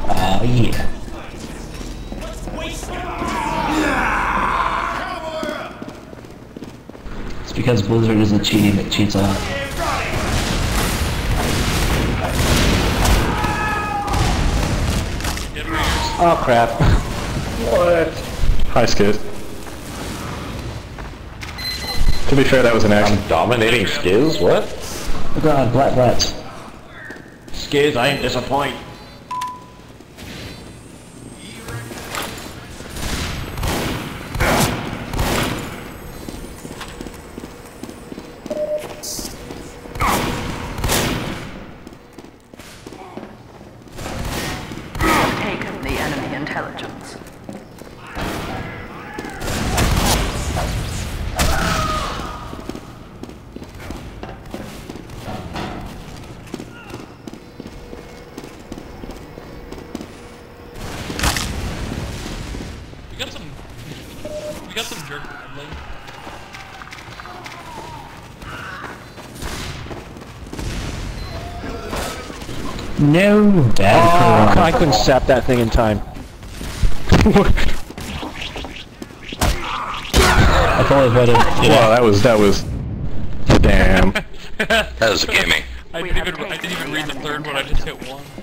Oh yeah. It's because Blizzard isn't cheating, it cheats out. Oh crap. What? Hi, Skid. To be fair, that was an accident. I'm dominating Skiz? What? Oh god, Brat. Skiz, I ain't disappoint. Taken the enemy intelligence. We got some jerk handling. No! Bad I couldn't sap that thing in time. I fully voted. Wow, that was damn. That was a gaming. I didn't even read the third one, I just hit one.